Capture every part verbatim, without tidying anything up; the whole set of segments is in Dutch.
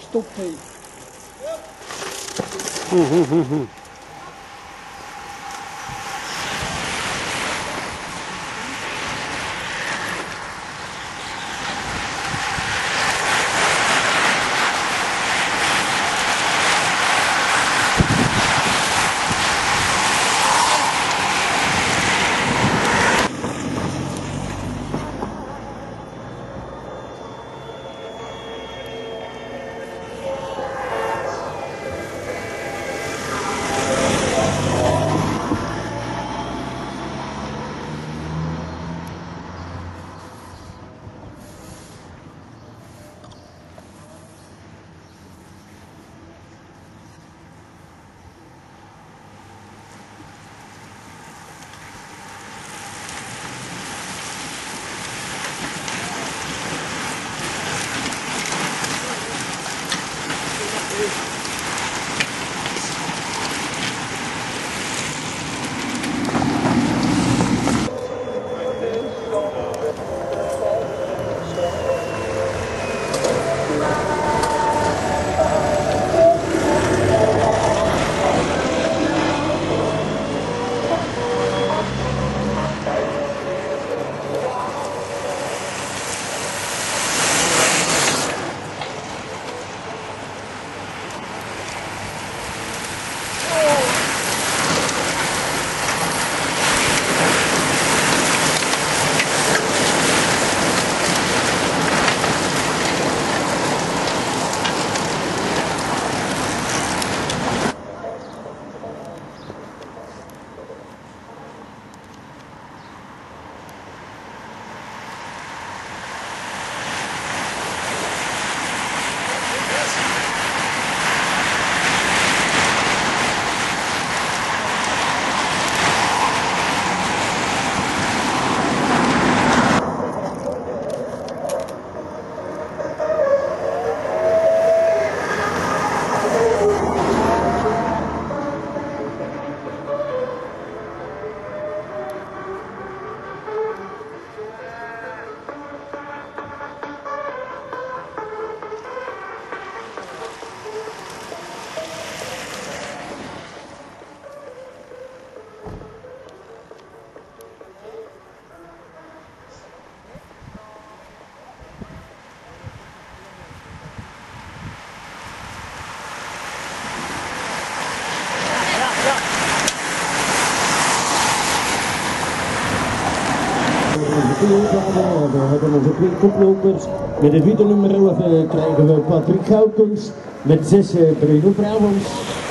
Stop twee. We hebben onze twee koplopers. Met de witte nummer elf krijgen we Patrick Goukens. Met zes Bruno Brouwens.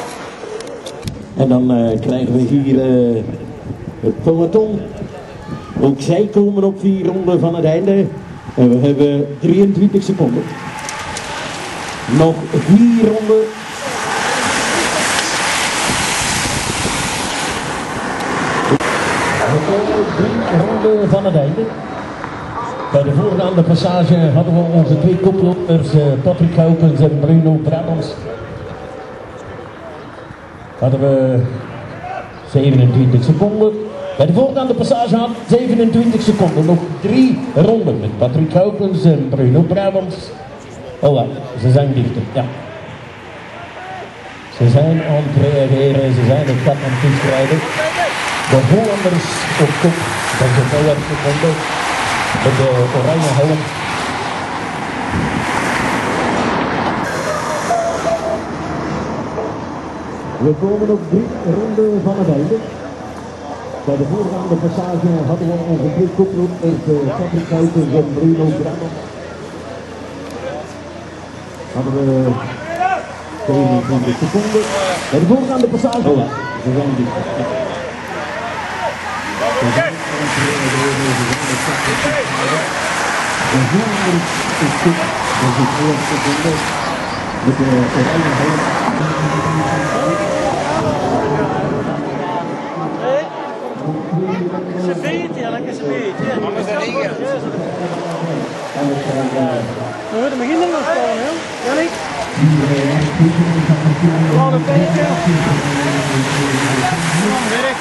En dan uh, krijgen we hier uh, het peloton. Ook zij komen op vier ronden van het einde. En we hebben drieëntwintig seconden. Nog vier ronden. We komen op drie ronden van het einde. Bij de voorgaande passage hadden we onze twee koplopers, uh, Patrick Goukens en Bruno Brouwens. Hadden we zevenentwintig seconden. Bij de voorgaande passage had zevenentwintig seconden. Nog drie ronden met Patrick Goukens en Bruno Brouwens. Oh ja, ze zijn dichter, ja. Ze zijn aan het reageren, ze zijn het gat aan het toestrijden. De Hollanders op kop, dat is een vijf seconden. Met de oranje helm. We komen op drie ronden van het einde. Bij de voorgaande passage hadden we onze twee koplopers, Patrick Goukens en Bruno Brouwens. Hadden we zevenentwintig seconden. Bij de voorgaande passage, oh ja, ze zijn dicht. De Hollanders is goed, dat is twee seconden. Met de oranje helm. Ze beet, ja, lekker ze beet. Anders dan ik. We moeten beginnen met spelen, hè? Jannik? Laat het beetje. Kom, werk.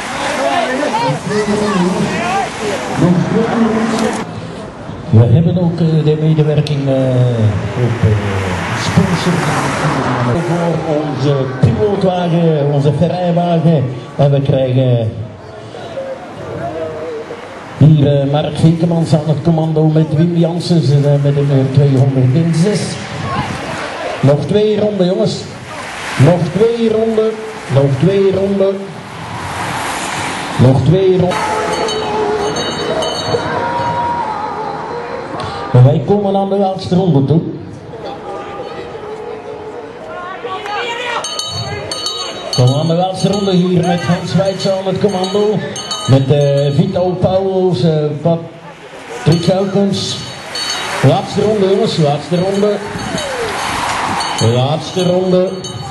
We hebben ook uh, de medewerking uh, op uh, spoor. Voor onze pilootwagen, onze Ferrari-wagen. En we krijgen hier uh, Mark Gekemans aan het commando met Wim Janssens uh, met een nummer tweehonderdzes. Nog twee ronden jongens. Nog twee ronden. Nog twee ronden. Nog twee ronden. En wij komen aan de laatste ronde toe. We gaan aan de laatste ronde hier met Hans Weitz aan het commando. Met uh, Vito Pauwels, uh, Patrick Gaukens. Laatste ronde jongens, laatste ronde. Laatste ronde.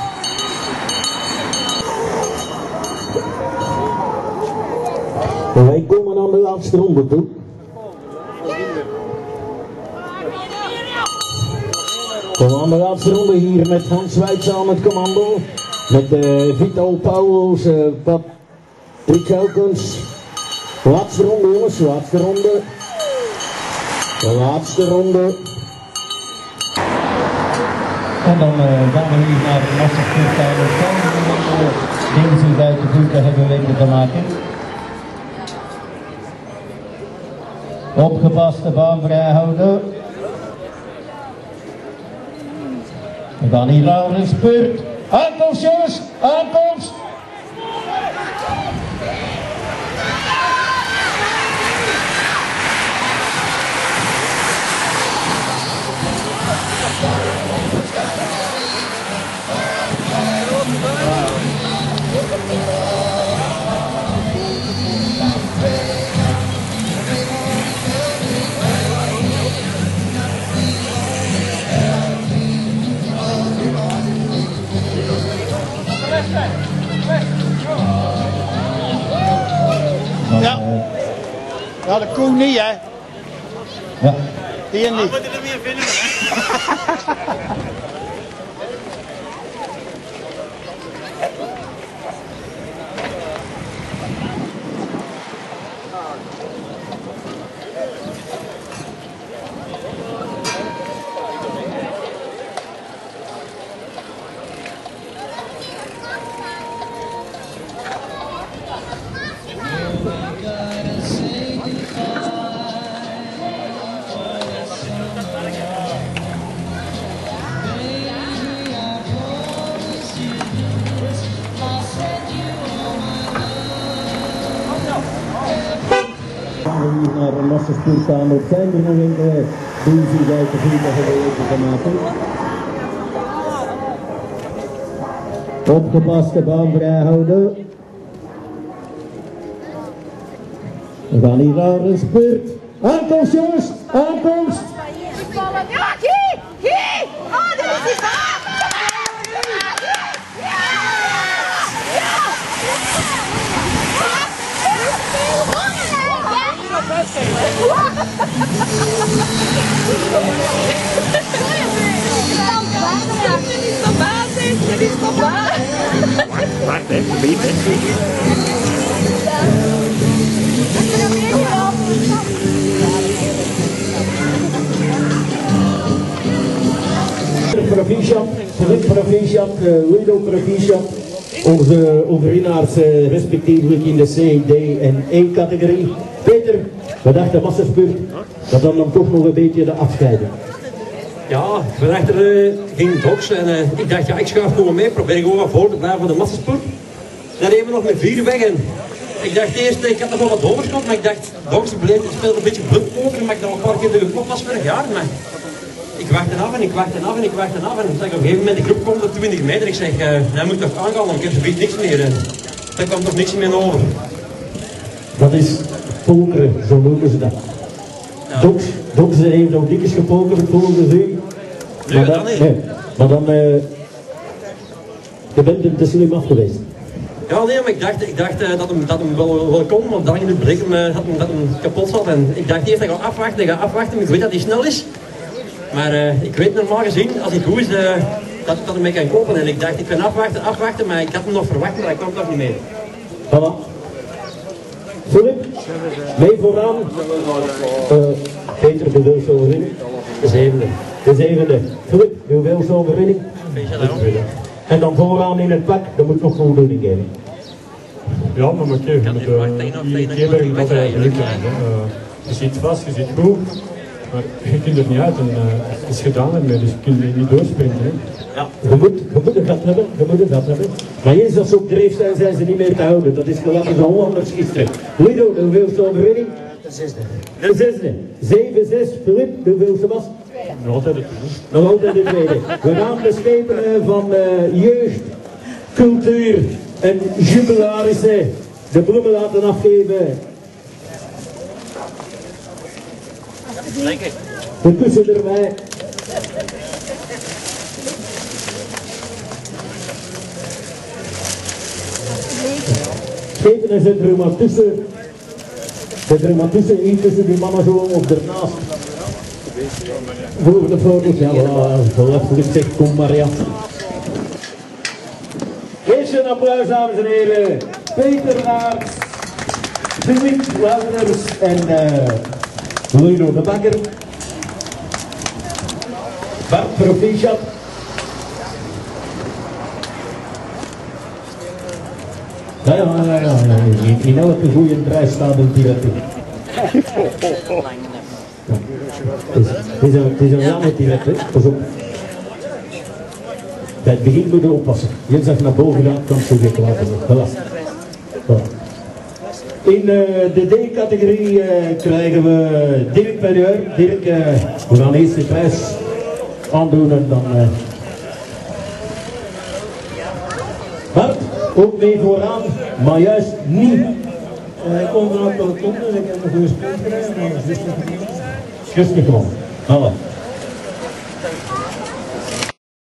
Wij komen aan de laatste ronde toe. We gaan aan de laatste ronde hier met Hans Weitz aan het commando. Met uh, Vito Pauwels, uh, Patrick Gaukens. Laatste ronde jongens, laatste ronde. Laatste ronde. En dan uh, gaan we hier naar de mastervoertuigen om deze bij de voeten hebben weten te maken. Opgepaste baan vrijhouden. We gaan hier naar een spurt. Aankomst jongens, aankomst! Ja. Ja, de koe niet, hè? Ja. Die niet. Wat moet je er weer vinden, hè? Hier naar een massaspoor staan, dat zijn er nog in de Doezie bij de vierde geweten te maken. Opgepaste baan vrijhouden. We gaan hier naar een spurt. Aankomst jongens, aankomst! Ja, hier! Hier! Oh, dit is die baan! Wacht, hè, probeer Proficiat, Philippe Proficiat, Ludo Proficiat, onze overwinnaars uh, respectievelijk in de C, D en E categorie. Peter, we dachten massaspurt, dat dan dan toch nog een beetje de afscheiden. Ja, we dachten uh, ging boksen en uh, ik dacht ja, ik schuif gewoon mee, probeer gewoon wat voor te blijven van de massaspurt. Dan reden we nog met vier weg en ik dacht eerst, ik had nog wel wat overschot, maar ik dacht, boksen bleef, het speelde een beetje blunt over, maar ik dacht een paar keer de geklopt was vorig jaar. Maar ik wachtte af en ik wachtte af en ik wachtte af en zeg, op een gegeven moment de groep komt op twintig meter. Ik zeg, uh, hij moet toch aangaan, want ik heb zoiets niks meer. En daar kwam toch niks meer over. Dat is pokeren, zo noemen ze dat. Ja. Doks, Doks heeft ook dikjes gepokerd volgens u. Nee, Maar dat dan, niet. nee, maar dan, uh, je bent er te slim af geweest. Ja, nee, maar ik dacht, ik dacht uh, dat, hem, dat hem wel, wel kon, want dan in het breek hem, uh, dat, hem, dat hem kapot zat. En ik dacht eerst, ik ga afwachten, ik ga afwachten, ik weet dat hij snel is. Maar uh, ik weet normaal gezien, als hij goed is, uh, dat ik dat hem mee kan kopen. En ik dacht, ik kan afwachten, afwachten, maar ik had hem nog verwacht, maar hij kwam toch niet mee. Voilà. Philip, mee vooraan. Uh, Peter de Wilso erin. De zevende. De zevende. Filip, de hoeveelste overwinning? En dan vooraan in het pak, dat moet nog voldoening geven. Ja, maar oké, okay, met uh, die keer ben ik altijd geluk aan. Uh, je zit vast, je zit goed, maar je kunt er niet uit en uh, het is gedaan ermee, dus je kunt er niet doorspringen. Hè. Ja, je moet, je moet een gat hebben, je moet een gat hebben. Maar eens als ze op dreef zijn, zijn ze niet meer te houden. Dat is gelijk als een Hollanders gisteren. Guido, de hoeveelste overwinning? De zesde. De zesde. zeven zes. Filip, de hoeveelste was? Nog altijd het tweede. Nog altijd de tweede. We gaan de schepen van uh, jeugd, cultuur en jubilarissen de bloemen laten afgeven. Ondertussen erbij. Schepen en zet er maar tussen. Zet er maar tussen, hier tussen die mannen zo of ernaast. Voor de foto's, ja, voilà, zegt kom Maria. Eerst een applaus, dames en heren. Peter Naert, Filip Wouters en uh, Guido de Bakker. Bart Proficiat. Ja, ja, ja, ja, in, in elke goede prijs staat een piraten. Het is een, het is een lange tiret, hè? Pas op. Bij het begin moet je oppassen. Je zegt naar boven gaan, kan het zo gek laten worden. Voilà. Voilà. In uh, de D-categorie uh, krijgen we Dirk Pelleur. Dirk, uh, we gaan eerst de prijs aandoen en dan... Uh... Bart, ook mee vooraan, maar juist niet. Uh, ik kom vanaf peloton, dus ik heb een goede sprint gereden, maar dat is niet Just niet gewoon. Voilà.